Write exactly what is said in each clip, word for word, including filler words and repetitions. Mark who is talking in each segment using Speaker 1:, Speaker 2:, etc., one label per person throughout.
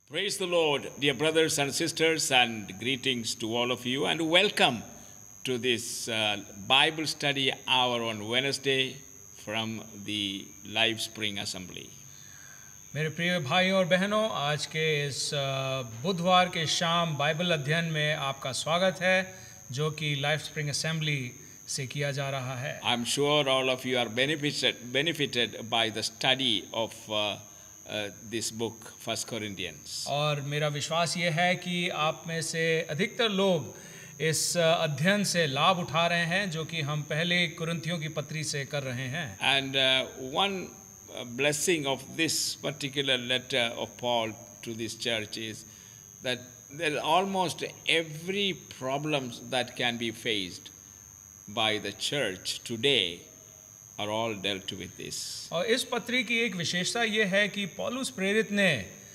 Speaker 1: Praise the Lord, dear brothers and sisters, and greetings to all of you, and welcome to this uh, Bible study hour on Wednesday from the Live Spring Assembly.
Speaker 2: मेरे प्रिय भाइयों और बहनों, आज के इस अ, बुधवार के शाम बाइबल अध्ययन में आपका स्वागत है, जो कि लाइफ स्प्रिंग असेंबली से किया जा रहा है।
Speaker 1: I'm sure all of you are benefited, benefited by the study of uh, uh, this book, First Corinthians.
Speaker 2: और मेरा विश्वास ये है कि आप में से अधिकतर लोग इस अ, अध्ययन से लाभ उठा रहे हैं, जो कि हम पहले कुरिन्थियों की पत्री से कर रहे हैं।
Speaker 1: And uh, one uh, blessing of this particular letter of Paul to this church is that there almost every problems that can be faced by the church today are all dealt with this.
Speaker 2: और इस पत्री की एक विशेषता ये है कि पौलुस प्रेरित ने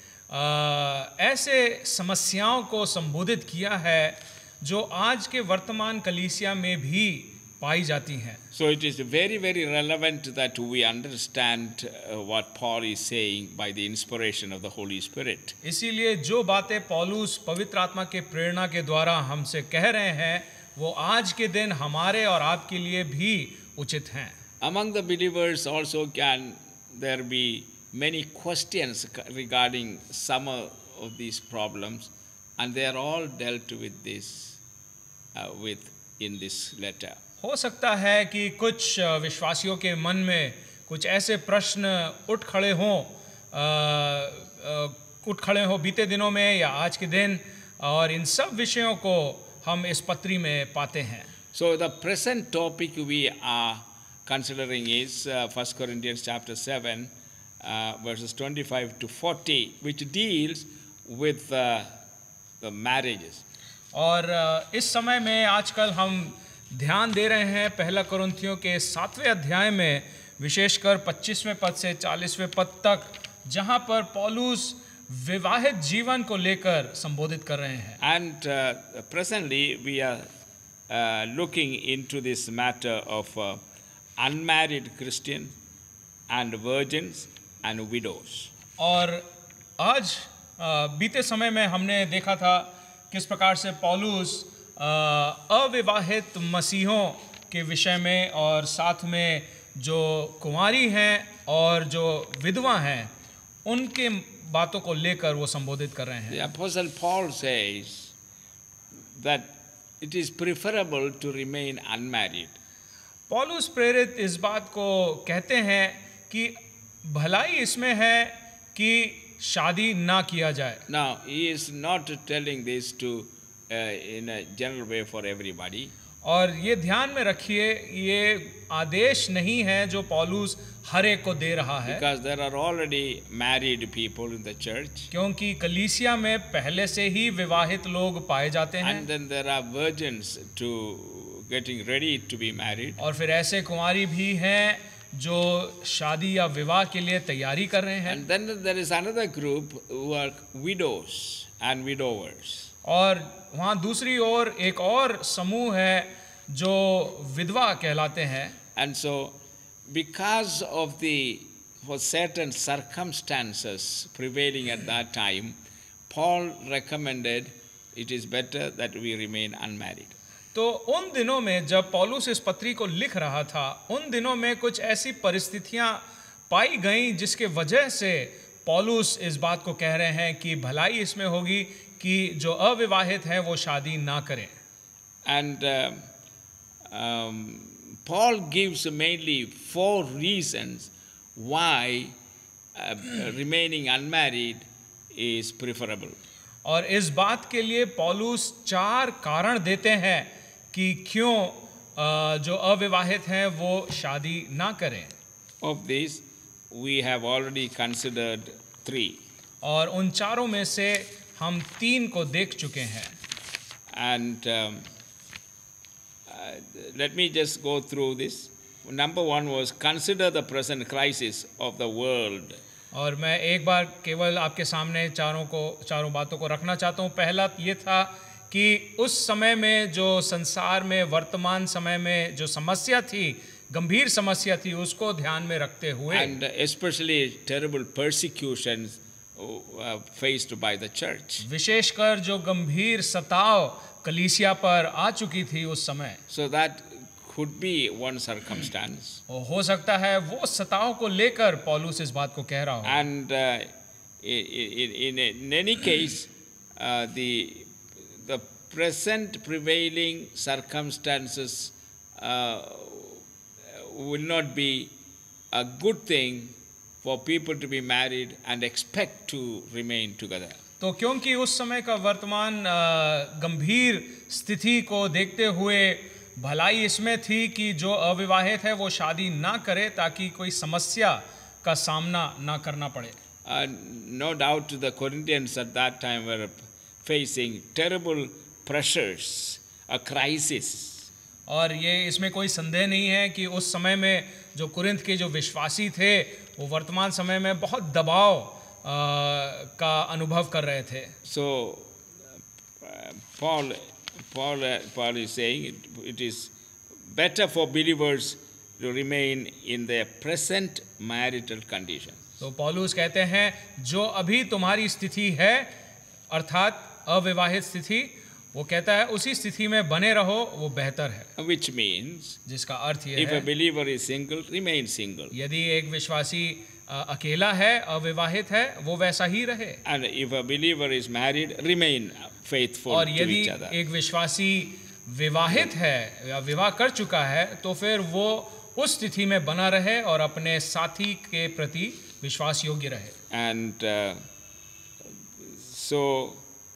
Speaker 2: अ, ऐसे समस्याओं को संबोधित किया है जो आज के वर्तमान कलीसिया में भी पाई जाती हैं।
Speaker 1: So it is very, very relevant that we understand uh, what Paul is saying by the inspiration of the Holy Spirit.
Speaker 2: इसीलिए जो बातें पौलुस पवित्र आत्मा के प्रेरणा के द्वारा हमसे कह रहे हैं, वो आज के दिन हमारे और आपके लिए भी उचित हैं।
Speaker 1: Among the believers also can there be many questions regarding some of these problems, and they are all dealt with this uh, with in this letter.
Speaker 2: हो सकता है कि कुछ अ, विश्वासियों के मन में कुछ ऐसे प्रश्न उठ खड़े हों अ, अ, उठ खड़े हों बीते दिनों में या आज के दिन, और इन सब विषयों को हम इस पत्री में पाते हैं।
Speaker 1: So the present topic we are considering is uh, First Corinthians chapter seven, uh, verses twenty-five to forty, which deals with uh, the marriages.
Speaker 2: और अ, इस समय में आजकल हम ध्यान दे रहे हैं पहला कुरिन्थियों के सातवें अध्याय में, विशेषकर पच्चीसवें पद से चालीसवें पद तक, जहां पर पौलुस विवाहित जीवन को लेकर संबोधित कर रहे हैं।
Speaker 1: And uh, presently we are uh, looking into this matter of uh, unmarried Christian and virgins and widows.
Speaker 2: और आज अ, बीते समय में हमने देखा था किस प्रकार से पौलुस अ, अविवाहित मसीहों के विषय में और साथ में जो कुंवारी हैं और जो विधवा हैं उनके बातों को लेकर वो संबोधित कर रहे हैं।
Speaker 1: The Apostle Paul says that it is preferable to remain unmarried.
Speaker 2: पौलुस प्रेरित इस बात को कहते हैं कि भलाई इसमें है कि शादी ना किया जाए।
Speaker 1: Now, he is not telling this to uh, in a general way for everybody.
Speaker 2: और ये ध्यान में रखिए, ये आदेश नहीं है जो पौलुस हर एक को दे रहा है,
Speaker 1: Because there are already married people in the church,
Speaker 2: क्योंकि कलीसिया में पहले से ही विवाहित लोग पाए जाते हैं,
Speaker 1: and then there are virgins to getting ready to be married,
Speaker 2: और फिर ऐसे कुंवारी भी हैं जो शादी या विवाह के लिए तैयारी कर रहे हैं,
Speaker 1: and then there is another group who are widows and widowers.
Speaker 2: और वहाँ दूसरी ओर एक और समूह है जो विधवा कहलाते हैं।
Speaker 1: And so, because of the for certain circumstances prevailing at that time, Paul recommended it is better that we remain unmarried.
Speaker 2: तो उन दिनों में जब पौलुस इस पत्री को लिख रहा था, उन दिनों में कुछ ऐसी परिस्थितियां पाई गईं जिसके वजह से पौलुस इस बात को कह रहे हैं कि भलाई इसमें होगी कि जो अविवाहित हैं वो शादी ना करें।
Speaker 1: And uh, um, Paul gives mainly four reasons why uh, remaining unmarried is preferable.
Speaker 2: और इस बात के लिए पौलुस चार कारण देते हैं कि क्यों अ, जो अविवाहित हैं वो शादी ना करें।
Speaker 1: Of these, we have already considered three.
Speaker 2: और उन चारों में से हम तीन को देख चुके हैं।
Speaker 1: And um, uh, let me just go through this. Number one was consider the present crisis of the world.
Speaker 2: और मैं एक बार केवल आपके सामने चारों को चारों बातों को रखना चाहता हूँ। पहला ये था कि उस समय में जो संसार में वर्तमान समय में जो समस्या थी, गंभीर समस्या थी, उसको ध्यान में रखते हुए,
Speaker 1: And especially terrible persecutions uh, faced by the church.
Speaker 2: विशेषकर जो गंभीर सताव कलीसिया पर आ चुकी थी उस समय,
Speaker 1: So that could be one circumstance.
Speaker 2: और हो सकता है वो सताव को लेकर पौलुस इस बात को कह रहा हो।
Speaker 1: And uh, in, in, in any case, uh, the, the present prevailing circumstances uh, will not be a good thing for people to be married and expect to remain together.
Speaker 2: तो क्योंकि उस समय का वर्तमान अ, गंभीर स्थिति को देखते हुए भलाई इसमें थी कि जो अविवाहित है वो शादी ना करे ताकि कोई समस्या का सामना ना करना पड़े।
Speaker 1: Uh, no doubt the Corinthians at that time were facing terrible pressures, a crisis.
Speaker 2: और ये इसमें कोई संदेह नहीं है कि उस समय में जो कुरिन्थ के जो विश्वासी थे वो वर्तमान समय में बहुत दबाव आ, का अनुभव कर रहे थे।
Speaker 1: So uh, Paul, Paul, uh, Paul is saying it, it is better for believers to remain in their present marital condition.
Speaker 2: तो पौलुस कहते हैं जो अभी तुम्हारी स्थिति है अर्थात अविवाहित स्थिति, वो कहता है उसी स्थिति में बने रहो, वो बेहतर है।
Speaker 1: Which means,
Speaker 2: जिसका अर्थ ये
Speaker 1: if
Speaker 2: है
Speaker 1: a believer is single, remain single.
Speaker 2: यदि एक विश्वासी अ, अकेला है, अविवाहित है, वो वैसा ही रहे।
Speaker 1: And if a believer is married, remain faithful
Speaker 2: और
Speaker 1: to
Speaker 2: यदि
Speaker 1: each other.
Speaker 2: एक विश्वासी विवाहित है या विवाह कर चुका है तो फिर वो उस स्थिति में बना रहे और अपने साथी के प्रति विश्वास योग्य रहे।
Speaker 1: And uh, so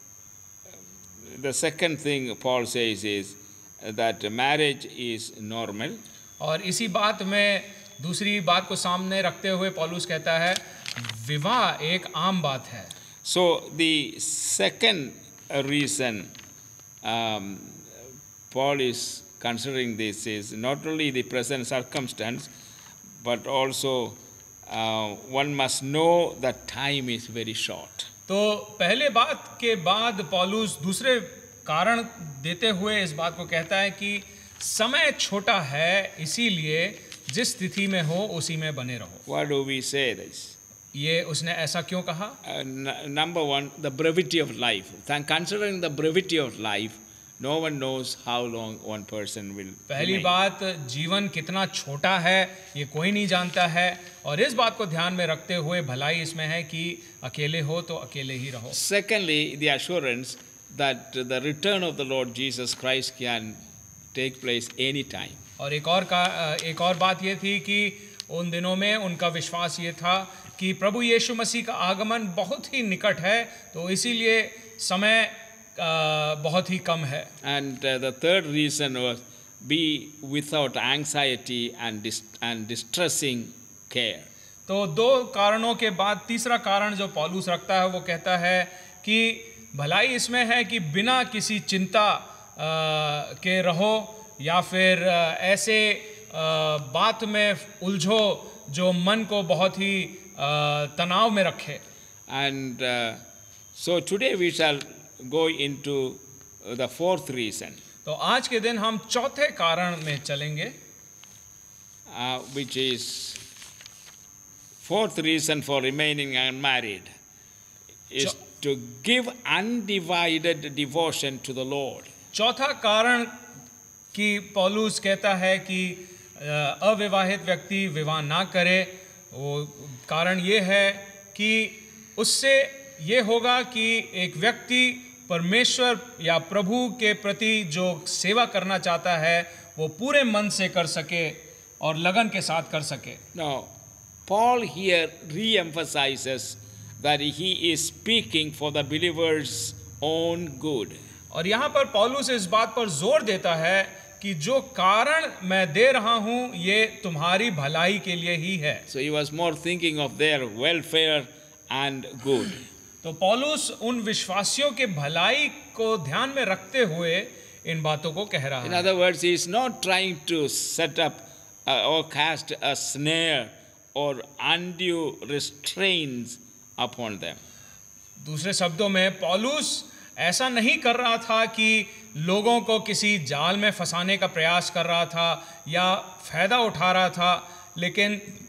Speaker 1: the second thing Paul says is that marriage is normal.
Speaker 2: और इसी बात में दूसरी बात को सामने रखते हुए पौलुस कहता है विवाह एक आम बात है।
Speaker 1: So the second reason um, Paul is considering this is not only the present circumstance, but also uh, one must know that time is very short.
Speaker 2: तो पहले बात के बाद पौलुस दूसरे कारण देते हुए इस बात को कहता है कि समय छोटा है, इसीलिए जिस स्थिति में हो उसी में बने रहो।
Speaker 1: Why do we say this?
Speaker 2: ये उसने ऐसा क्यों कहा?
Speaker 1: Uh, n- number one, the brevity of life. Th- Considering the brevity of life, no one knows how long one person will
Speaker 2: पहली
Speaker 1: remain.
Speaker 2: बात जीवन कितना छोटा है ये कोई नहीं जानता है, और इस बात को ध्यान में रखते हुए भलाई इसमें है कि अकेले हो तो अकेले ही रहो।
Speaker 1: Secondly, the assurance that the return of the Lord Jesus Christ can take place any time.
Speaker 2: और एक और का एक और बात ये थी कि उन दिनों में उनका विश्वास ये था कि प्रभु यीशु मसीह का आगमन बहुत ही निकट है, तो इसीलिए समय अ, बहुत ही कम है।
Speaker 1: And uh, the third reason was be without anxiety and dis- and distressing care.
Speaker 2: तो दो कारणों के बाद तीसरा कारण जो पौलुस रखता है वो कहता है कि भलाई इसमें है कि बिना किसी चिंता अ, के रहो या फिर अ, ऐसे अ, बात में उलझो जो मन को बहुत ही अ, तनाव में रखे।
Speaker 1: And uh, so today we shall go into the fourth reason,
Speaker 2: तो आज के दिन हम चौथे कारण में चलेंगे,
Speaker 1: uh, which is fourth reason for remaining unmarried is
Speaker 2: Cho-
Speaker 1: to give undivided devotion to the Lord.
Speaker 2: चौथा कारण कि पौलुस कहता है कि अ, अविवाहित व्यक्ति विवाह ना करे, वो कारण ये है कि उससे ये होगा कि एक व्यक्ति परमेश्वर या प्रभु के प्रति जो सेवा करना चाहता है वो पूरे मन से कर सके और लगन के साथ कर सके।
Speaker 1: Now, Paul here re-emphasizes that he is speaking for the believer's own good.
Speaker 2: और यहाँ पर पौलुस इस बात पर जोर देता है कि जो कारण मैं दे रहा हूँ ये तुम्हारी भलाई के लिए ही है।
Speaker 1: So he was more thinking of their welfare and good.
Speaker 2: तो पौलुस उन विश्वासियों के भलाई को ध्यान में रखते हुए इन बातों को कह रहा
Speaker 1: In
Speaker 2: है।
Speaker 1: other words, he is not trying to set up uh, or cast a snare or undue restraints upon them.
Speaker 2: दूसरे शब्दों में पौलुस ऐसा नहीं कर रहा था कि लोगों को किसी जाल में फंसाने का प्रयास कर रहा था या फायदा उठा रहा था, लेकिन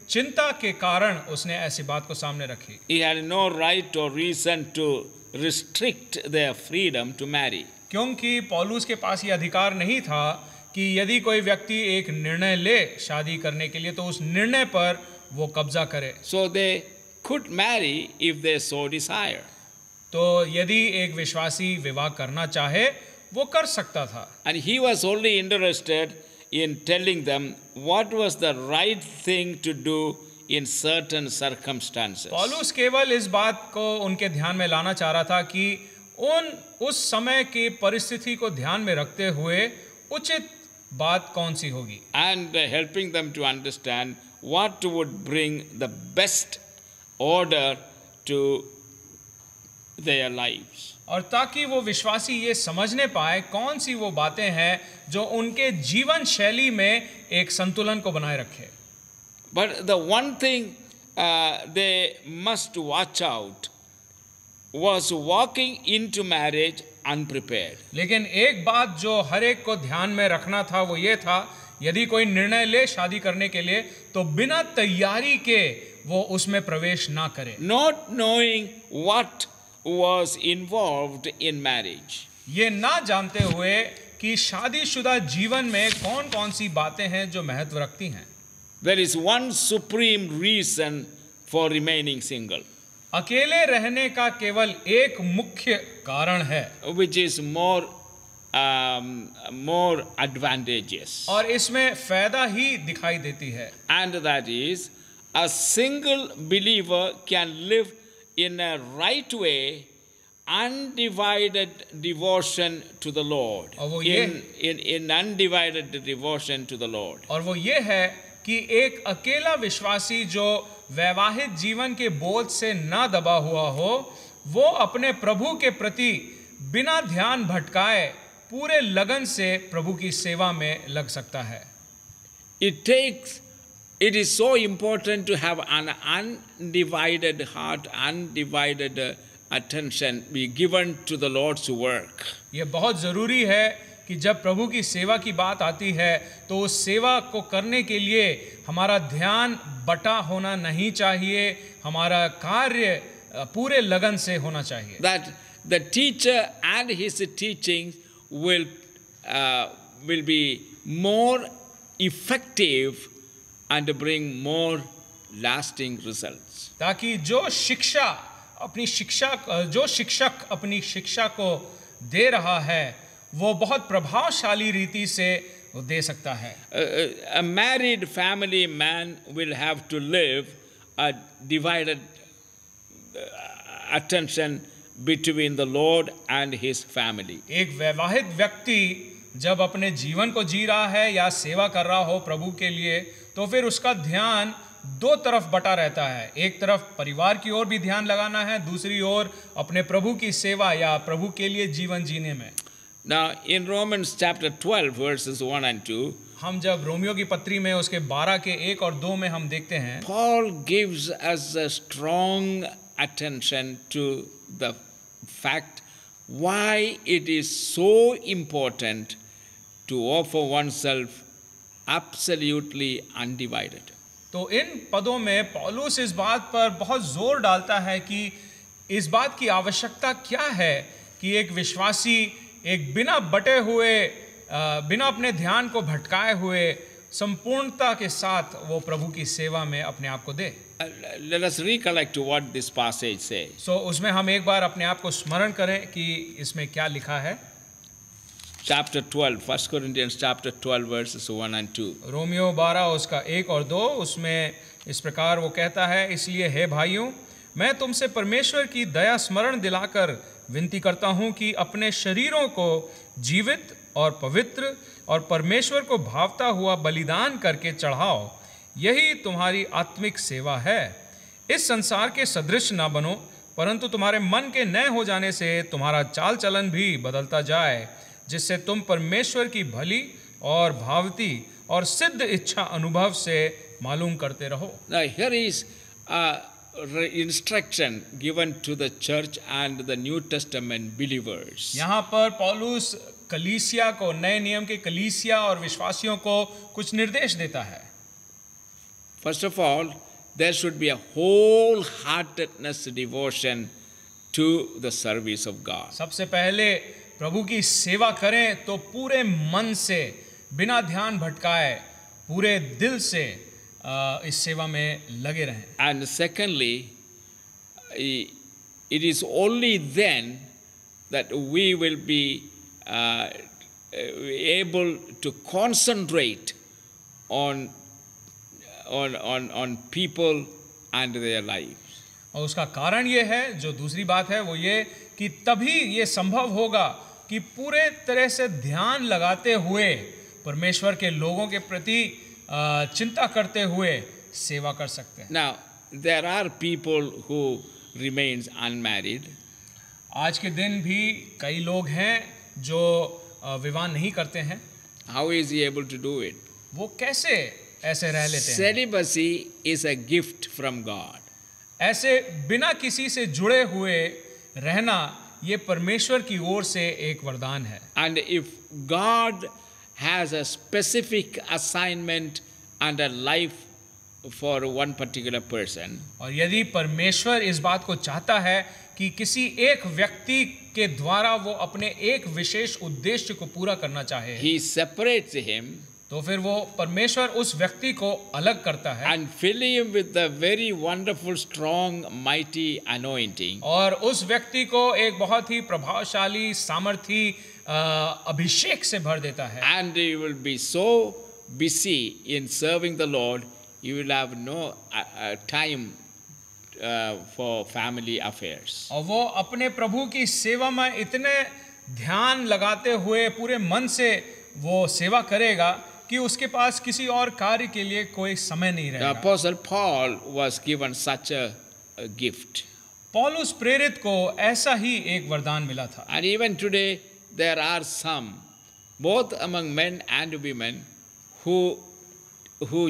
Speaker 2: चिंता के कारण उसने ऐसी बात को सामने रखी।
Speaker 1: He had no right or reason to restrict their freedom to marry.
Speaker 2: क्योंकि पौलुस के पास ये अधिकार नहीं था कि यदि कोई व्यक्ति एक निर्णय ले शादी करने के लिए तो उस निर्णय पर वो कब्जा करे।
Speaker 1: So they could marry if they so desire.
Speaker 2: तो यदि एक विश्वासी विवाह करना चाहे वो कर सकता था।
Speaker 1: And he was only interested in telling them what was the right thing to do in certain circumstances.
Speaker 2: पौलुस केवल इस बात को उनके ध्यान में लाना चाह रहा था कि उन उस समय की परिस्थिति को ध्यान में रखते हुए उचित बात कौन सी होगी।
Speaker 1: And uh, helping them to understand what would bring the best order to their lives.
Speaker 2: और ताकि वो विश्वासी ये समझने पाए कौन सी वो बातें हैं जो उनके जीवन शैली में एक संतुलन को बनाए रखे।
Speaker 1: But the one thing uh, they must watch out was walking into marriage unprepared.
Speaker 2: लेकिन एक बात जो हर एक को ध्यान में रखना था वो ये था, यदि कोई निर्णय ले शादी करने के लिए तो बिना तैयारी के वो उसमें प्रवेश ना करे।
Speaker 1: Not knowing what was involved in marriage.
Speaker 2: ये ना जानते हुए कि शादीशुदा जीवन में कौन कौन सी बातें हैं जो महत्व रखती हैं।
Speaker 1: There is one supreme reason for remaining single,
Speaker 2: अकेले रहने का केवल एक मुख्य कारण है,
Speaker 1: which is more um, more advantageous.
Speaker 2: और इसमें फायदा ही दिखाई देती है।
Speaker 1: And that is, a single believer can live in a right way undivided devotion to the Lord.
Speaker 2: और वो
Speaker 1: In, in, in undivided devotion to the Lord.
Speaker 2: और वो ये है कि एक अकेला विश्वासी जो वैवाहिक जीवन के बोझ से ना दबा हुआ हो, वो अपने प्रभु के प्रति बिना ध्यान भटकाए पूरे लगन से प्रभु की सेवा में लग सकता है।
Speaker 1: It takes, it is so important to have an undivided heart, undivided uh, attention be given to the Lord's work.
Speaker 2: ये बहुत ज़रूरी है कि जब प्रभु की सेवा की बात आती है तो उस सेवा को करने के लिए हमारा ध्यान बटा होना नहीं चाहिए, हमारा कार्य पूरे लगन से होना चाहिए।
Speaker 1: That the teacher and his teachings will uh, will be more effective and bring more lasting results.
Speaker 2: ताकि जो शिक्षा अपनी शिक्षा जो शिक्षक अपनी शिक्षा को दे रहा है वो बहुत प्रभावशाली रीति से दे सकता है।
Speaker 1: A, a married family man will have to live a divided attention between the Lord and his family.
Speaker 2: एक वैवाहिक व्यक्ति जब अपने जीवन को जी रहा है या सेवा कर रहा हो प्रभु के लिए तो फिर उसका ध्यान दो तरफ बटा रहता है। एक तरफ परिवार की ओर भी ध्यान लगाना है, दूसरी ओर अपने प्रभु की सेवा या प्रभु के लिए जीवन जीने में।
Speaker 1: Now in Romans chapter twelve verses one and two,
Speaker 2: हम जब रोमियो की पत्री में उसके बारह के एक और दो में हम देखते हैं,
Speaker 1: Paul gives us a strong attention to the fact why it is so important to offer oneself absolutely undivided.
Speaker 2: तो इन पदों में पौलुस इस बात पर बहुत जोर डालता है कि इस बात की आवश्यकता क्या है कि एक विश्वासी एक बिना बटे हुए बिना अपने ध्यान को भटकाए हुए संपूर्णता के साथ वो प्रभु की सेवा में अपने आप को दे।
Speaker 1: Let us recollect what this passage says.
Speaker 2: So so, उसमें हम एक बार अपने आप को स्मरण करें कि इसमें क्या लिखा है।
Speaker 1: Chapter twelve, First Corinthians chapter twelve verses one and two.
Speaker 2: Romeo बारह उसका एक और दो, उसमें इस प्रकार वो कहता है, इसलिए हे भाइयों मैं तुमसे परमेश्वर की दया स्मरण दिलाकर विनती करता हूँ कि अपने शरीरों को जीवित और पवित्र और परमेश्वर को भावता हुआ बलिदान करके चढ़ाओ, यही तुम्हारी आत्मिक सेवा है। इस संसार के सदृश ना बनो, परंतु तुम्हारे मन के नए हो जाने से तुम्हारा चाल चलन भी बदलता जाए, जिससे तुम परमेश्वर की भली और भावती और सिद्ध इच्छा अनुभव से मालूम करते रहो।
Speaker 1: Now here is a instruction given to the church and the New Testament believers.
Speaker 2: यहाँ पर पौलुस कलीसिया को, नए नियम के कलीसिया और विश्वासियों को कुछ निर्देश देता है।
Speaker 1: First of all, there should be a wholeheartedness devotion to the service of God.
Speaker 2: सबसे पहले प्रभु की सेवा करें तो पूरे मन से, बिना ध्यान भटकाए, पूरे दिल से आ, इस सेवा में लगे रहें.
Speaker 1: And secondly, it is only then that we will be uh, able to concentrate on, on, on, on people and their lives.
Speaker 2: और उसका कारण ये है, जो दूसरी बात है वो ये कि तभी ये संभव होगा कि पूरे तरह से ध्यान लगाते हुए परमेश्वर के लोगों के प्रति चिंता करते हुए सेवा कर सकते हैं.
Speaker 1: Now, there are people who remains unmarried.
Speaker 2: आज के दिन भी कई लोग हैं जो विवाह नहीं करते हैं.
Speaker 1: How is he able to do it?
Speaker 2: वो कैसे ऐसे रह लेते हैं?
Speaker 1: Celibacy is a gift from God.
Speaker 2: ऐसे बिना किसी से जुड़े हुए रहना ये परमेश्वर की ओर से एक वरदान है.
Speaker 1: And if God has a specific assignment and a life for one particular person,
Speaker 2: और यदि परमेश्वर इस बात को चाहता है कि किसी एक व्यक्ति के द्वारा वो अपने एक विशेष उद्देश्य को पूरा करना चाहे,
Speaker 1: he separates him
Speaker 2: तो फिर वो परमेश्वर उस व्यक्ति को अलग करता है
Speaker 1: and fill him with the very wonderful, strong, mighty anointing.
Speaker 2: और उस व्यक्ति को एक बहुत ही प्रभावशाली, सामर्थी अभिषेक से भर देता है.
Speaker 1: And you will be so busy in serving the Lord, you will have no uh, uh, time uh, for family affairs.
Speaker 2: और वो अपने प्रभु की सेवा में इतने ध्यान लगाते हुए पूरे मन से वो सेवा करेगा कि उसके पास किसी और कार्य के लिए कोई समय नहीं
Speaker 1: The
Speaker 2: रहेगा.
Speaker 1: Apostle Paul was given such a, a gift.
Speaker 2: पौलुस प्रेरित को ऐसा ही एक वरदान मिला था.
Speaker 1: And even today, there are some, both among men and women, who, who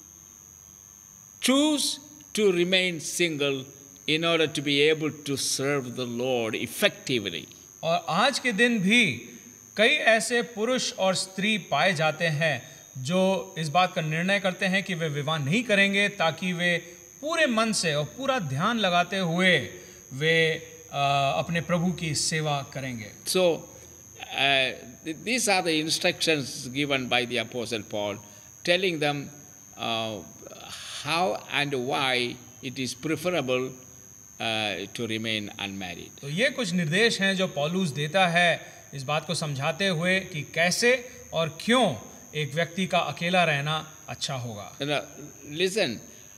Speaker 1: choose to remain single in order to be able to serve the Lord effectively.
Speaker 2: और आज के दिन भी कई ऐसे पुरुष और स्त्री पाए जाते हैं जो इस बात का निर्णय करते हैं कि वे विवाह नहीं करेंगे ताकि वे पूरे मन से और पूरा ध्यान लगाते हुए वे आ, अपने प्रभु की सेवा करेंगे.
Speaker 1: So, uh, these are the instructions given by the Apostle Paul, telling them uh, how and why it is preferable uh, to remain unmarried.
Speaker 2: तो ये कुछ निर्देश हैं जो पौलुस देता है इस बात को समझाते हुए कि कैसे और क्यों एक व्यक्ति का अकेला रहना अच्छा होगा.
Speaker 1: Now, listen,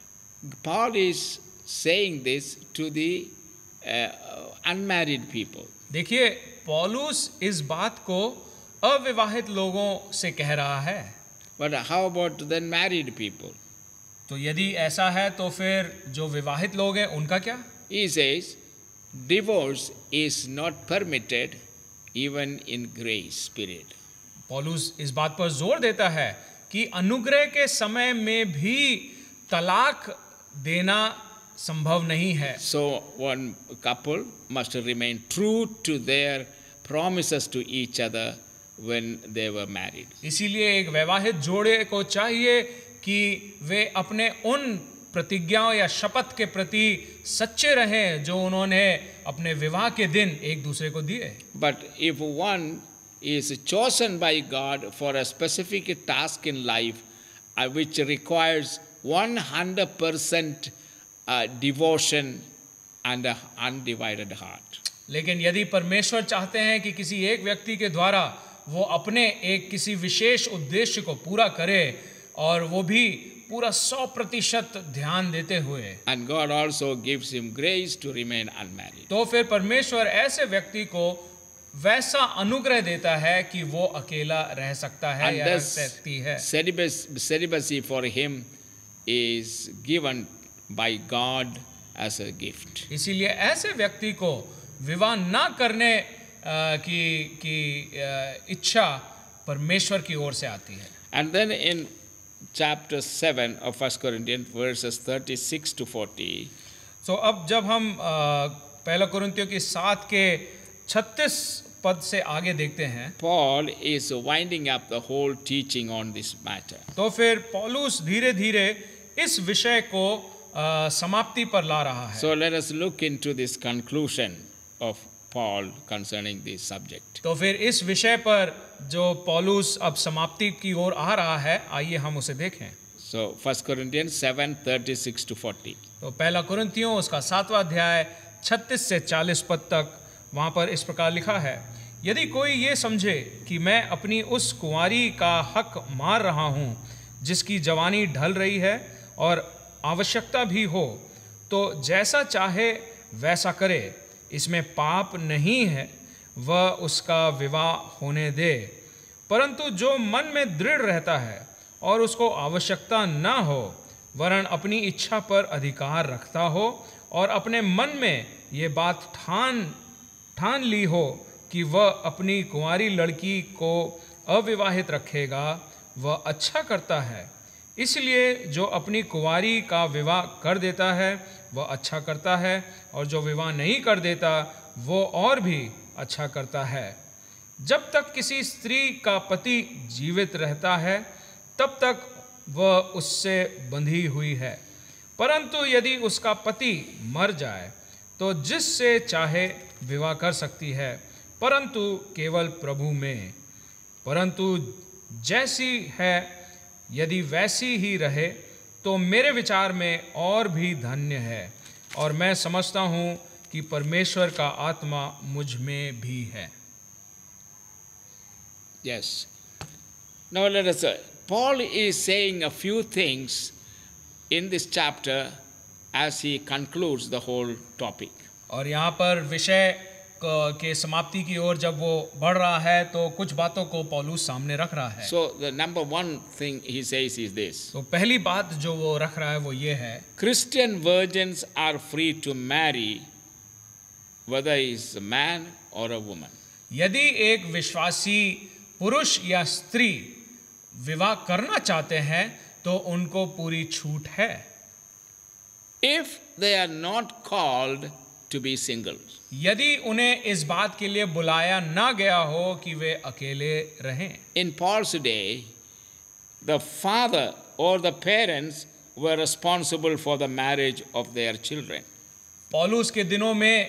Speaker 1: Paul is saying this to the uh, unmarried people.
Speaker 2: देखिए, पौलुस इस बात को अविवाहित लोगों से कह रहा है.
Speaker 1: But how about the married people?
Speaker 2: तो यदि ऐसा है तो फिर जो विवाहित लोग हैं उनका क्या?
Speaker 1: He says, divorce is not permitted even in grace period.
Speaker 2: पौलुस इस बात पर जोर देता है कि अनुग्रह के समय में भी तलाक देना संभव नहीं है.
Speaker 1: So one couple must remain true to their promises to each other when they were married.
Speaker 2: इसीलिए एक वैवाहिक जोड़े को चाहिए कि वे अपने उन प्रतिज्ञाओं या शपथ के प्रति सच्चे रहें जो उन्होंने अपने विवाह के दिन एक दूसरे को दिए.
Speaker 1: But if one is chosen by God for a specific task in life uh, which requires one hundred percent uh, devotion and an undivided heart.
Speaker 2: लेकिन यदि परमेश्वर चाहते हैं कि किसी एक व्यक्ति के द्वारा वो अपने एक किसी विशेष उद्देश्य को पूरा करे और वो भी पूरा सौ प्रतिशत ध्यान देते हुए,
Speaker 1: And God also gives him grace to remain unmarried.
Speaker 2: तो फिर परमेश्वर ऐसे व्यक्ति को वैसा अनुग्रह देता है कि वो अकेला रह सकता है
Speaker 1: And
Speaker 2: या रह
Speaker 1: thus,
Speaker 2: सकती है.
Speaker 1: celibacy, celibacy for him is given by God as a gift.
Speaker 2: इसीलिए ऐसे व्यक्ति को विवाह ना करने आ, की की आ, इच्छा परमेश्वर की ओर से आती है.
Speaker 1: And then in chapter seven of First Corinthians, verses thirty-six to forty,
Speaker 2: तो अब जब हम आ, पहला कुरिन्थियों की सात के छत्तीस पद से आगे देखते हैं,
Speaker 1: Paul is winding up the whole teaching on this matter.
Speaker 2: तो फिर पौलुस धीरे धीरे इस विषय को आ, समाप्ति पर ला रहा है।
Speaker 1: So let us look into this conclusion of Paul concerning this subject.
Speaker 2: तो फिर इस विषय पर जो पौलुस अब समाप्ति की ओर आ रहा है, आइए हम उसे देखें।
Speaker 1: So First Corinthians seven thirty-six to forty.
Speaker 2: तो पहला कुरिन्थियों उसका सातवां अध्याय छत्तीस से चालीस पद तक, वहाँ पर इस प्रकार लिखा है, यदि कोई ये समझे कि मैं अपनी उस कुंवारी का हक मार रहा हूँ जिसकी जवानी ढल रही है और आवश्यकता भी हो, तो जैसा चाहे वैसा करे, इसमें पाप नहीं है, वह उसका विवाह होने दे। परंतु जो मन में दृढ़ रहता है और उसको आवश्यकता न हो, वरन अपनी इच्छा पर अधिकार रखता हो और अपने मन में ये बात ठान ठान ली हो कि वह अपनी कुंवारी लड़की को अविवाहित रखेगा, वह अच्छा करता है। इसलिए जो अपनी कुंवारी का विवाह कर देता है वह अच्छा करता है, और जो विवाह नहीं कर देता वो और भी अच्छा करता है। जब तक किसी स्त्री का पति जीवित रहता है तब तक वह उससे बंधी हुई है, परंतु यदि उसका पति मर जाए तो जिससे चाहे विवाह कर सकती है, परंतु केवल प्रभु में। परंतु जैसी है यदि वैसी ही रहे तो मेरे विचार में और भी धन्य है, और मैं समझता हूँ कि परमेश्वर का आत्मा मुझ में भी है।
Speaker 1: Yes. Now let us. Uh, Paul is saying a few things in this chapter as he concludes the whole topic.
Speaker 2: और यहाँ पर विषय के समाप्ति की ओर जब वो बढ़ रहा है तो कुछ बातों को पौलुस सामने रख रहा है।
Speaker 1: So the number one thing he says is this.
Speaker 2: तो पहली बात जो वो रख रहा है वो ये है,
Speaker 1: Christian virgins are free to marry whether he is a man or a woman.
Speaker 2: यदि एक विश्वासी पुरुष या स्त्री विवाह करना चाहते हैं तो उनको पूरी छूट है।
Speaker 1: If they are not called to be single.
Speaker 2: यदि उन्हें इस बात के लिए बुलाया ना गया हो कि वे अकेले रहें।
Speaker 1: In Paul's day, the father or the parents were responsible for the marriage of their children.
Speaker 2: पौलुस के दिनों में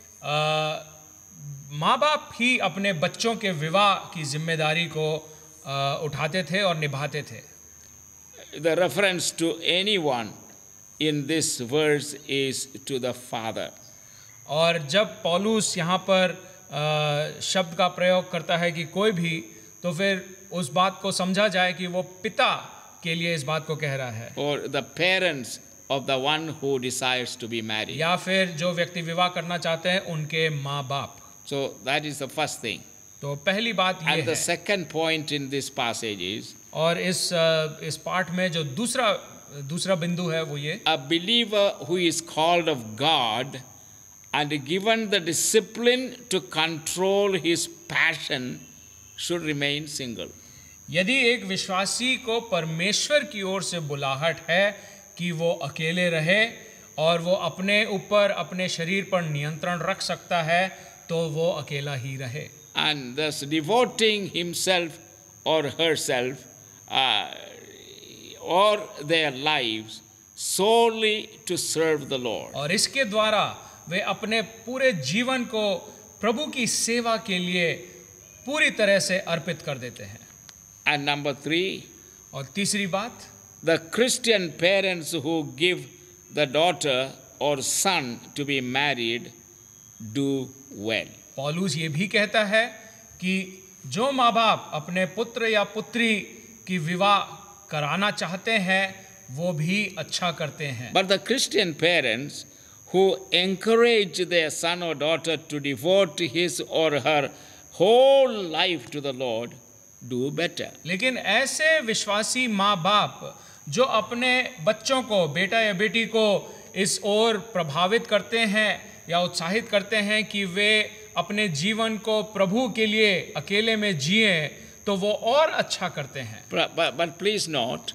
Speaker 2: माँ बाप ही अपने बच्चों के विवाह की जिम्मेदारी को आ, उठाते थे और निभाते थे।
Speaker 1: The reference to anyone in this verse is to the father.
Speaker 2: और जब पौलुस यहाँ पर आ, शब्द का प्रयोग करता है कि कोई भी, तो फिर उस बात को समझा जाए कि वो पिता के लिए इस बात को कह रहा है,
Speaker 1: or the parents of the one who desires to be married.
Speaker 2: या फिर जो व्यक्ति विवाह करना चाहते हैं उनके माँ बाप।
Speaker 1: So that is the first thing.
Speaker 2: तो पहली बात ये
Speaker 1: And the
Speaker 2: है।
Speaker 1: second point in this passage is,
Speaker 2: और इस इस पाठ में जो दूसरा दूसरा बिंदु है वो ये,
Speaker 1: a believer who is called of God and given the discipline to control his passion should remain single.
Speaker 2: यदि एक विश्वासी को परमेश्वर की ओर से बुलाहट है कि वो अकेले रहे और वो अपने ऊपर अपने शरीर पर नियंत्रण रख सकता है, तो वो अकेला ही रहे।
Speaker 1: And thus devoting himself or herself uh, or their lives solely to serve the Lord.
Speaker 2: और इसके द्वारा वे अपने पूरे जीवन को प्रभु की सेवा के लिए पूरी तरह से अर्पित कर देते हैं।
Speaker 1: And number three,
Speaker 2: और तीसरी बात,
Speaker 1: the Christian parents who give the daughter or son to be married do well.
Speaker 2: पौलुस ये भी कहता है कि जो माँ बाप अपने पुत्र या पुत्री की विवाह कराना चाहते हैं वो भी अच्छा करते हैं।
Speaker 1: But the Christian parents who encourage their son or daughter to devote his or her whole life to the Lord do better.
Speaker 2: लेकिन ऐसे विश्वासी माँ बाप जो अपने बच्चों को, बेटा या बेटी को इस ओर प्रभावित करते हैं या उत्साहित करते हैं कि वे अपने जीवन को प्रभु के लिए अकेले में जिएं, तो वो और अच्छा करते हैं।
Speaker 1: But, but, but please note,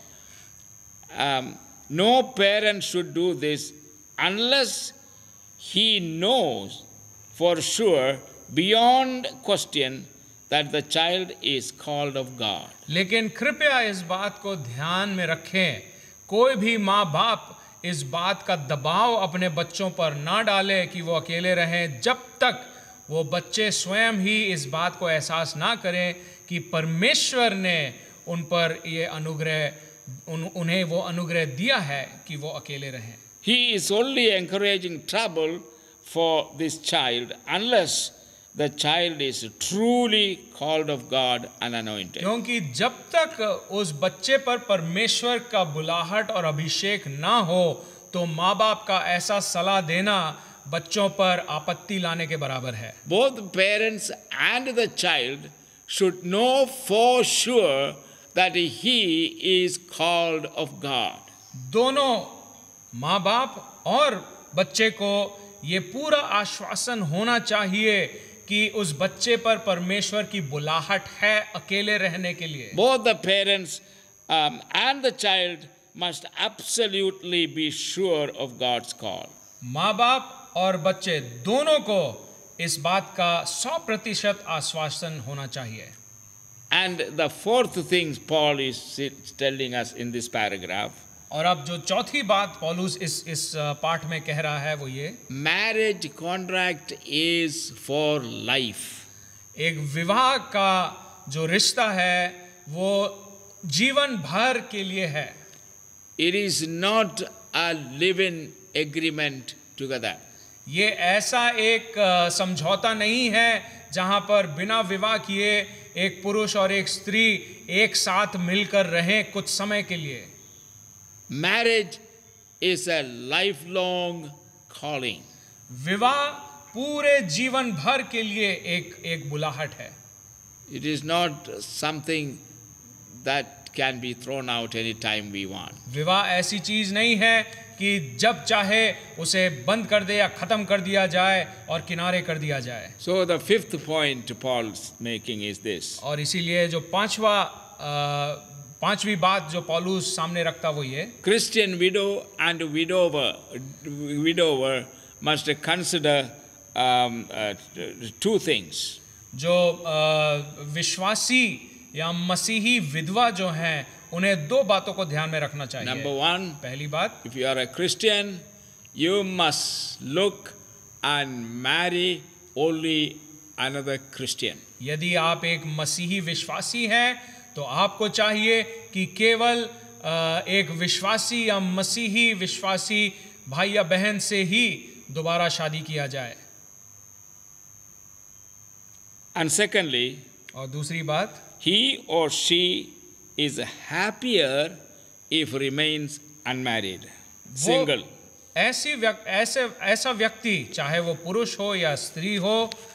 Speaker 1: um, no parent should do this unless he knows for sure, beyond question, that the child is called of God.
Speaker 2: लेकिन कृपया इस बात को ध्यान में रखें, कोई भी माँ बाप इस बात का दबाव अपने बच्चों पर ना डाले कि वो अकेले रहें, जब तक वो बच्चे स्वयं ही इस बात को एहसास ना करें कि परमेश्वर ने उन पर ये अनुग्रह उन, उन्हें वो अनुग्रह दिया है कि वो अकेले रहें।
Speaker 1: He is only encouraging trouble for this child unless the child is truly called of God and anointed.
Speaker 2: क्योंकि जब तक उस बच्चे पर परमेश्वर का बुलाहट और अभिषेक ना हो तो माँ बाप का ऐसा सलाह देना बच्चों पर आपत्ति लाने के बराबर है।
Speaker 1: Both the parents and the child should know for sure that he is called of God.
Speaker 2: दोनों माँ बाप और बच्चे को ये पूरा आश्वासन होना चाहिए कि उस बच्चे पर परमेश्वर की बुलाहट है अकेले रहने के लिए।
Speaker 1: Both the parents um, and the child must absolutely be sure of God's call.
Speaker 2: माँ बाप और बच्चे दोनों को इस बात का सौ प्रतिशत आश्वासन होना चाहिए।
Speaker 1: And the fourth thing Paul is telling us in this paragraph,
Speaker 2: और अब जो चौथी बात पौलुस इस इस पाठ में कह रहा है वो ये,
Speaker 1: marriage contract is for life.
Speaker 2: एक विवाह का जो रिश्ता है वो जीवन भर के लिए है।
Speaker 1: It is not a live-in agreement together.
Speaker 2: ये ऐसा एक समझौता नहीं है जहां पर बिना विवाह किए एक पुरुष और एक स्त्री एक साथ मिलकर रहें कुछ समय के लिए।
Speaker 1: Marriage is a lifelong calling.
Speaker 2: विवाह पूरे जीवन भर के लिए एक एक बुलाहट है।
Speaker 1: It is not something that can be thrown out any time we want.
Speaker 2: विवाह ऐसी चीज नहीं है कि जब चाहे उसे बंद कर दे या खत्म कर दिया जाए और किनारे कर दिया जाए।
Speaker 1: So the fifth point Paul's making is this.
Speaker 2: और इसीलिए जो पांचवा पांचवी बात जो पौलुस सामने रखता वो ये,
Speaker 1: Christian widow and widower widower must consider um, uh, two things.
Speaker 2: जो विश्वासी या मसीही विधवा जो हैं उन्हें दो बातों को ध्यान में रखना चाहिए।
Speaker 1: Number one,
Speaker 2: पहली बात,
Speaker 1: if you are a Christian, you must look and marry only another Christian.
Speaker 2: यदि आप एक मसीही विश्वासी हैं तो आपको चाहिए कि केवल एक विश्वासी या मसीही विश्वासी भाई या बहन से ही दोबारा शादी किया जाए।
Speaker 1: And secondly,
Speaker 2: और दूसरी बात,
Speaker 1: he or she is happier if remains unmarried, single.
Speaker 2: ऐसी व्यक्ति ऐसे ऐसा व्यक्ति चाहे वो पुरुष हो या स्त्री हो,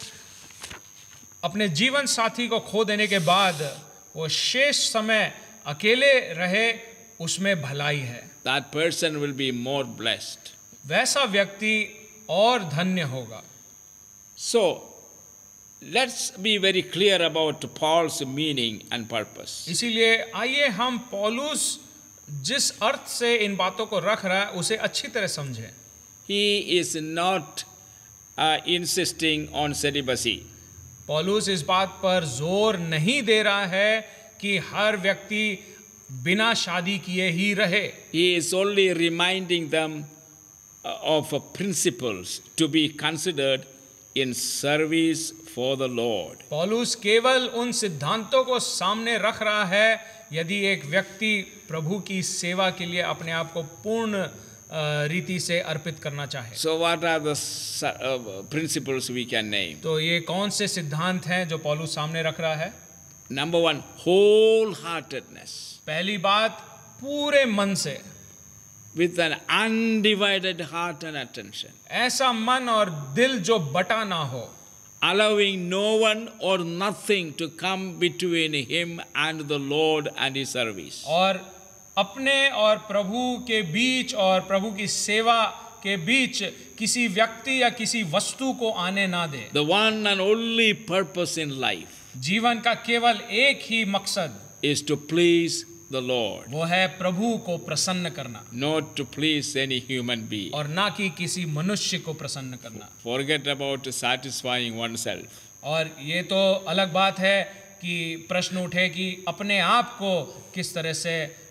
Speaker 2: अपने जीवन साथी को खो देने के बाद वो शेष समय अकेले रहे, उसमें भलाई है।
Speaker 1: That person will be more blessed.
Speaker 2: वैसा व्यक्ति और धन्य होगा।
Speaker 1: So let's be very clear about Paul's meaning and purpose.
Speaker 2: इसीलिए आइए हम पौलुस जिस अर्थ से इन बातों को रख रहा है उसे अच्छी तरह समझें।
Speaker 1: He is not uh, insisting on celibacy.
Speaker 2: पौलुस इस बात पर जोर नहीं दे रहा है कि हर व्यक्ति बिना शादी किए ही रहे।
Speaker 1: He is only reminding them of principles to be considered in service for the Lord.
Speaker 2: पौलुस केवल उन सिद्धांतों को सामने रख रहा है यदि एक व्यक्ति प्रभु की सेवा के लिए अपने आप को पूर्ण रीति से अर्पित करना चाहे।
Speaker 1: So what are the uh, principles we can name?
Speaker 2: तो ये कौन से सिद्धांत हैं जो पौलुस सामने रख रहा है?
Speaker 1: Number one, wholeheartedness.
Speaker 2: पहली बात, पूरे मन से,
Speaker 1: with an undivided heart and attention.
Speaker 2: ऐसा मन और दिल जो बटा ना हो,
Speaker 1: allowing no one or nothing to come between him and the Lord and his service.
Speaker 2: और अपने और प्रभु के बीच और प्रभु की सेवा के बीच किसी व्यक्ति या किसी वस्तु को आने ना दे।
Speaker 1: The one and only purpose in life
Speaker 2: जीवन का केवल एक ही मकसद
Speaker 1: is to please the Lord.
Speaker 2: वो है प्रभु को प्रसन्न करना,
Speaker 1: not to please any human being.
Speaker 2: और ना कि किसी मनुष्य को प्रसन्न करना।
Speaker 1: Forget about satisfying oneself.
Speaker 2: और ये तो अलग बात है कि प्रश्न उठे कि अपने आप को किस तरह से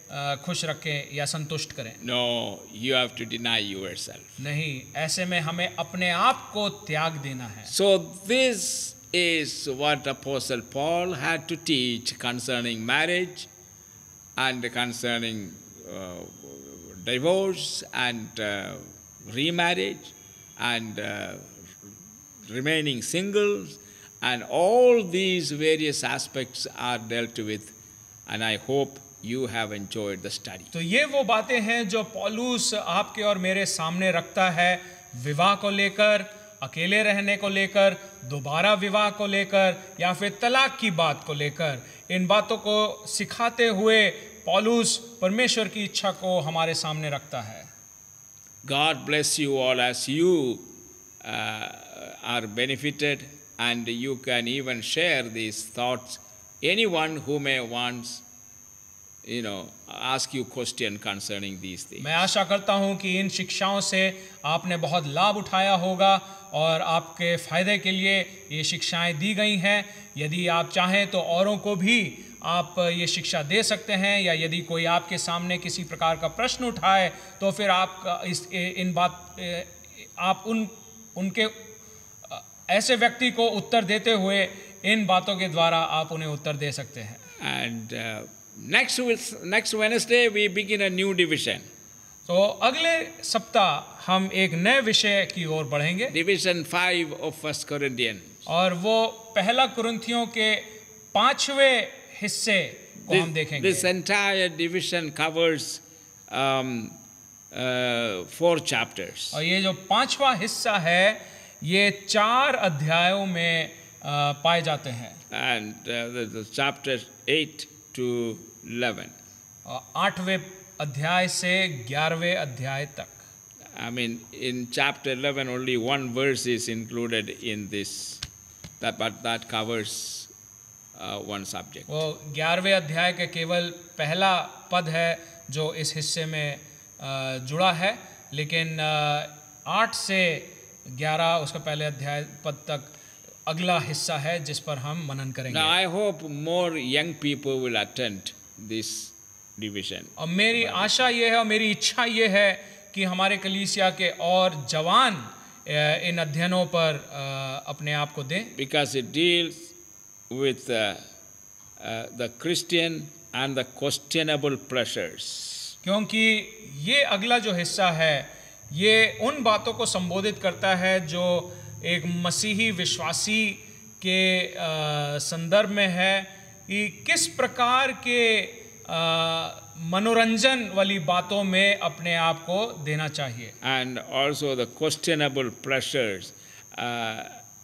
Speaker 2: अ, खुश रखें या संतुष्ट करें।
Speaker 1: No, you have to deny yourself.
Speaker 2: नहीं, ऐसे में हमें अपने आप को त्याग देना है।
Speaker 1: So this is what Apostle Paul had to teach concerning marriage and concerning uh, divorce and uh, remarriage and uh, remaining singles, and all these various aspects are dealt with, and I hope you have enjoyed the study.
Speaker 2: तो ये वो बातें हैं जो पौलुस आपके और मेरे सामने रखता है, विवाह को लेकर, अकेले रहने को लेकर, दोबारा विवाह को लेकर, या फिर तलाक की बात को लेकर। इन बातों को सिखाते हुए पौलुस परमेश्वर की इच्छा को हमारे सामने रखता है।
Speaker 1: God bless you all as you uh, are benefited, and you can even share these thoughts. Anyone who may wants, you know, ask you question concerning these things.
Speaker 2: मैं आशा करता हूं कि इन शिक्षाओं से आपने बहुत लाभ उठाया होगा और आपके फ़ायदे के लिए ये शिक्षाएं दी गई हैं। यदि आप चाहें तो औरों को भी आप ये शिक्षा दे सकते हैं, या यदि कोई आपके सामने किसी प्रकार का प्रश्न उठाए तो फिर आप इस इन बात आप उन उनके ऐसे व्यक्ति को उत्तर देते हुए इन बातों के द्वारा आप उन्हें उत्तर दे सकते हैं।
Speaker 1: And uh, next next Wednesday we begin a new division.
Speaker 2: तो अगले सप्ताह हम एक नए विषय की ओर बढ़ेंगे।
Speaker 1: Division five of First Corinthians.
Speaker 2: और वो पहला कुरिन्थियों के पांचवें हिस्से को
Speaker 1: This,
Speaker 2: हम देखेंगे।
Speaker 1: this entire division covers um, uh, four chapters.
Speaker 2: और ये जो पांचवा हिस्सा है ये चार अध्यायों में आ, पाए जाते हैं।
Speaker 1: And uh, the, the chapters eight to eleven.
Speaker 2: और आठवें अध्याय से ग्यारहवें अध्याय तक।
Speaker 1: I mean, in chapter eleven, only one verse is included in this, that, but that covers uh, one subject.
Speaker 2: वो ग्यारहवें अध्याय के केवल पहला पद है जो इस हिस्से में आ, जुड़ा है, लेकिन आ, आठ से ग्यारह उसका पहले अध्याय पद तक अगला हिस्सा है जिस पर हम मनन करेंगे।
Speaker 1: Now, I hope more young people will attend this division.
Speaker 2: और मेरी आशा ये है और मेरी इच्छा ये है कि हमारे कलीसिया के और जवान इन अध्ययनों पर अपने आप को दें,
Speaker 1: Because it deals with uh, uh, the Christian and the questionable pleasures.
Speaker 2: क्योंकि ये अगला जो हिस्सा है ये उन बातों को संबोधित करता है जो एक मसीही विश्वासी के संदर्भ में है कि किस प्रकार के मनोरंजन वाली बातों में अपने आप को देना चाहिए।
Speaker 1: And also the questionable pleasures uh,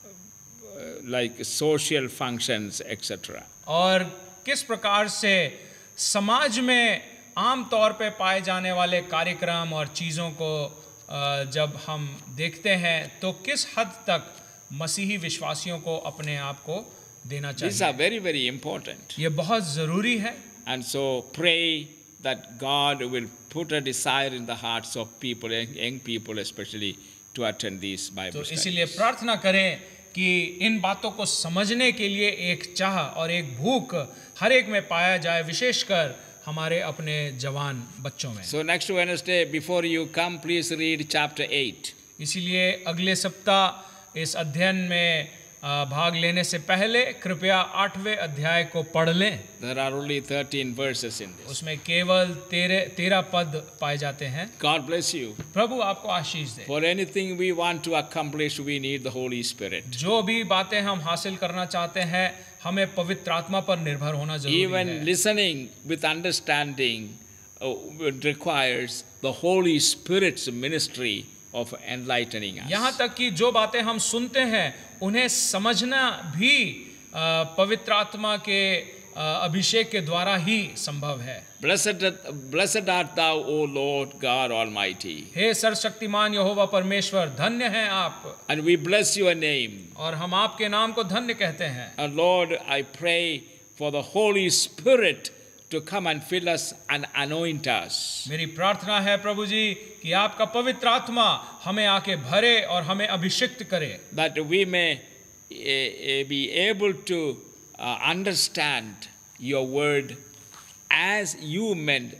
Speaker 1: like social functions et cetera.
Speaker 2: और किस प्रकार से समाज में आम तौर पे पाए जाने वाले कार्यक्रम और चीज़ों को जब हम देखते हैं तो किस हद तक मसीही विश्वासियों को अपने आप को देना चाहिए।
Speaker 1: These are very very important.
Speaker 2: ये बहुत ज़रूरी है।
Speaker 1: And so pray that God will put a desire in the hearts of people, young people especially, to attend these Bible
Speaker 2: तो
Speaker 1: studies.
Speaker 2: इसीलिए प्रार्थना करें कि इन बातों को समझने के लिए एक चाह और एक भूख हर एक में पाया जाए, विशेषकर हमारे अपने जवान बच्चों में।
Speaker 1: So next Wednesday, before you come, please read chapter eight.
Speaker 2: इसीलिए अगले सप्ताह इस अध्ययन में भाग लेने से पहले कृपया आठवें अध्याय को पढ़ लें।
Speaker 1: There are only thirteen verses in this.
Speaker 2: उसमें केवल तेरह तेरह पद पाए जाते हैं।
Speaker 1: God bless you.
Speaker 2: प्रभु आपको आशीष दे।
Speaker 1: For anything we want to accomplish, we need the Holy Spirit.
Speaker 2: जो भी बातें हम हासिल करना चाहते हैं हमें पवित्र आत्मा पर निर्भर होना जरूरी है।
Speaker 1: Even listening with understanding uh, requires the Holy Spirit's ministry of enlightening us.
Speaker 2: यहाँ तक कि जो बातें हम सुनते हैं उन्हें समझना भी पवित्र आत्मा के अभिषेक के द्वारा ही संभव है।
Speaker 1: Blessed, blessed art thou, O Lord God Almighty.
Speaker 2: हे सर्वशक्तिमान यहोवा परमेश्वर, धन्य हैं आप।
Speaker 1: And we bless your name.
Speaker 2: और हम आपके नाम को धन्य कहते हैं।
Speaker 1: And Lord, I pray for the Holy Spirit to come and fill us and anoint us.
Speaker 2: मेरी प्रार्थना है प्रभु जी कि आपका पवित्र आत्मा हमें आके भरे और हमें अभिषिक्त करे,
Speaker 1: that we may uh, be able to uh, understand your word as you meant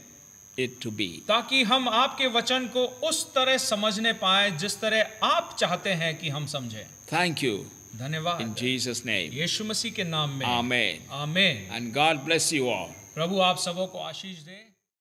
Speaker 1: it to be.
Speaker 2: ताकि हम आपके वचन को उस तरह समझने पाए जिस तरह आप चाहते हैं कि हम समझें।
Speaker 1: Thank you.
Speaker 2: धन्यवाद
Speaker 1: In Jesus' name.
Speaker 2: यीशु मसीह के नाम में
Speaker 1: Amen.
Speaker 2: आमीन।
Speaker 1: And God bless you all.
Speaker 2: प्रभु आप सबों को आशीष दे।